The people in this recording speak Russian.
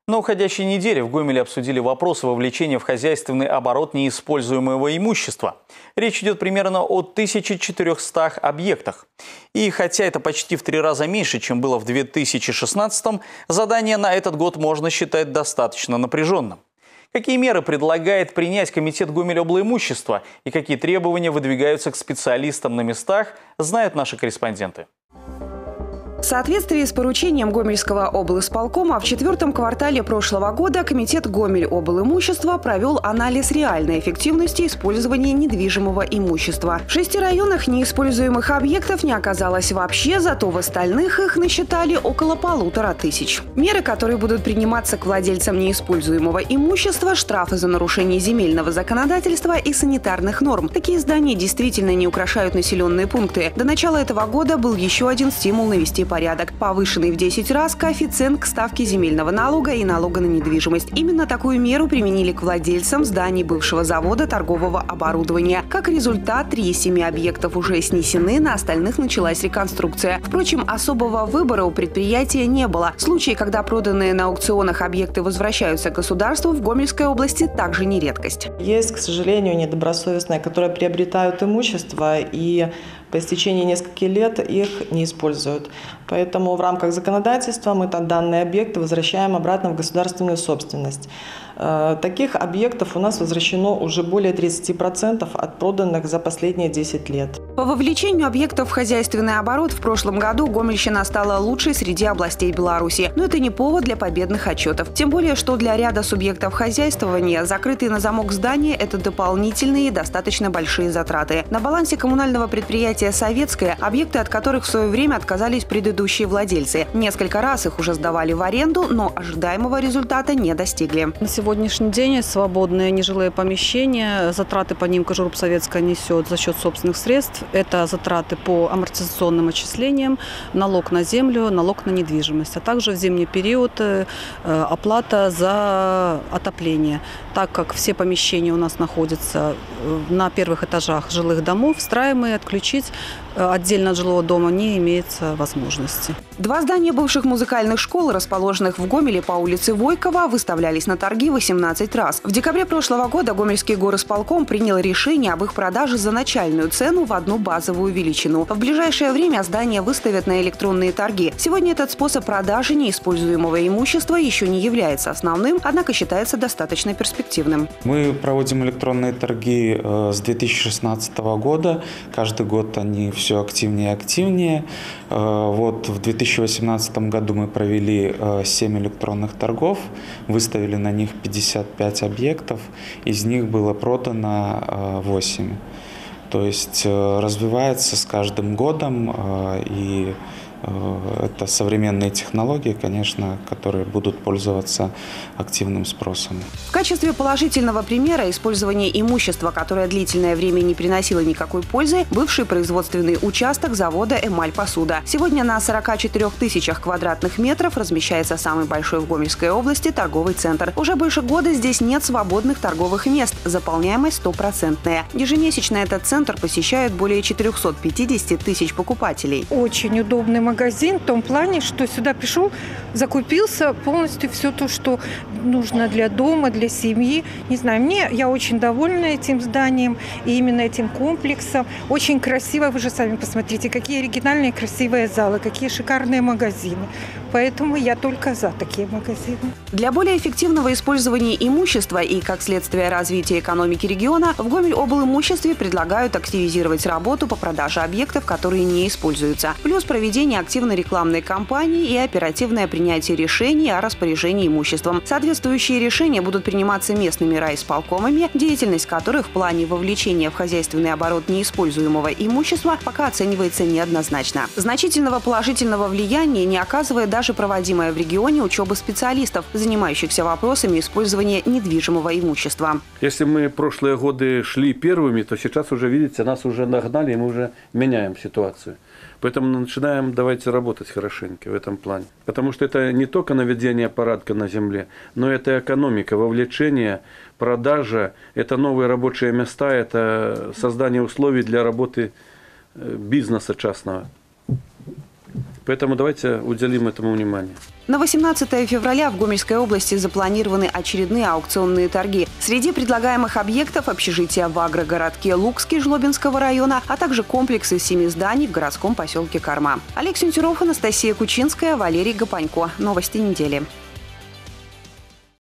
На уходящей неделе в Гомеле обсудили вопросы вовлечения в хозяйственный оборот неиспользуемого имущества. Речь идет примерно о 1400 объектах. И хотя это почти в 3 раза меньше, чем было в 2016-м, задание на этот год можно считать достаточно напряженным. Какие меры предлагает принять Комитет Гомель-Облимущества и какие требования выдвигаются к специалистам на местах, знают наши корреспонденты. В соответствии с поручением Гомельского облисполкома в 4-м квартале прошлого года Комитет Гомель-Облимущества провел анализ реальной эффективности использования недвижимого имущества. В 6 районах неиспользуемых объектов не оказалось вообще, зато в остальных их насчитали около 1500. Меры, которые будут приниматься к владельцам неиспользуемого имущества, штрафы за нарушение земельного законодательства и санитарных норм. Такие здания действительно не украшают населенные пункты. До начала этого года был еще один стимул навести порядок. Повышенный в 10 раз коэффициент к ставке земельного налога и налога на недвижимость. Именно такую меру применили к владельцам зданий бывшего завода торгового оборудования. Как результат, 3 из 7 объектов уже снесены, на остальных началась реконструкция. Впрочем, особого выбора у предприятия не было. Случаи, когда проданные на аукционах объекты возвращаются государству, в Гомельской области также не редкость. Есть, к сожалению, недобросовестные, которые приобретают имущество и по истечении нескольких лет их не используют. Поэтому в рамках законодательства мы данные объекты возвращаем обратно в государственную собственность. Таких объектов у нас возвращено уже более 30% от проданных за последние 10 лет. По вовлечению объектов в хозяйственный оборот в прошлом году Гомельщина стала лучшей среди областей Беларуси. Но это не повод для победных отчетов. Тем более, что для ряда субъектов хозяйствования закрытые на замок здания – это дополнительные и достаточно большие затраты. На балансе коммунального предприятия «Советское» объекты, от которых в свое время отказались предыдущие владельцы. Несколько раз их уже сдавали в аренду, но ожидаемого результата не достигли. На сегодняшний день свободные нежилые помещения, затраты по ним Кожурб Советская несет за счет собственных средств. Это затраты по амортизационным отчислениям, налог на землю, налог на недвижимость, а также в зимний период оплата за отопление. Так как все помещения у нас находятся на первых этажах жилых домов, встраиваемые, отключить отдельно от жилого дома не имеется возможности. 2 здания бывших музыкальных школ, расположенных в Гомеле по улице Войкова, выставлялись на торги 18 раз. В декабре прошлого года Гомельский горисполком принял решение об их продаже за начальную цену в 1 базовую величину. В ближайшее время здания выставят на электронные торги. Сегодня этот способ продажи неиспользуемого имущества еще не является основным, однако считается достаточно перспективным. Мы проводим электронные торги с 2016 года. Каждый год они все активнее и активнее. Вот в 2018 году мы провели 7 электронных торгов, выставили на них 55 объектов, из них было продано 8. То есть развивается с каждым годом, и это современные технологии, конечно, которые будут пользоваться активным спросом. В качестве положительного примера использования имущества, которое длительное время не приносило никакой пользы, бывший производственный участок завода «Эмаль-Посуда». Сегодня на 44 тысячах квадратных метров размещается самый большой в Гомельской области торговый центр. Уже больше года здесь нет свободных торговых мест, заполняемость 100%. Ежемесячно этот центр посещают более 450 тысяч покупателей. Очень удобный магазин в том плане, что сюда пришел, закупился полностью все то, что нужно для дома, для семьи. Не знаю, я очень довольна этим зданием и именно этим комплексом. Очень красиво, вы же сами посмотрите, какие оригинальные красивые залы, какие шикарные магазины. Поэтому я только за такие магазины. Для более эффективного использования имущества и, как следствие, развития экономики региона, в Гомель-Облимуществе предлагают активизировать работу по продаже объектов, которые не используются. Плюс проведение активной рекламной кампании и оперативное принятие решений о распоряжении имуществом. Соответствующие решения будут приниматься местными райисполкомами, деятельность которых в плане вовлечения в хозяйственный оборот неиспользуемого имущества пока оценивается неоднозначно. Значительного положительного влияния не оказывает даже проводимая в регионе учеба специалистов, занимающихся вопросами использования недвижимого имущества. Если мы прошлые годы шли первыми, то сейчас уже, видите, нас уже нагнали, и мы уже меняем ситуацию. Поэтому начинаем давайте работать хорошенько в этом плане. Потому что это не только наведение порядка на земле, но это экономика, вовлечение, продажа, это новые рабочие места, это создание условий для работы бизнеса частного. Поэтому давайте уделим этому внимание. На 18 февраля в Гомельской области запланированы очередные аукционные торги. Среди предлагаемых объектов – общежития в агрогородке Лукский Жлобинского района, а также комплекс из 7 зданий в городском поселке Корма. Олег Сентюров, Анастасия Кучинская, Валерий Гапанько. Новости недели.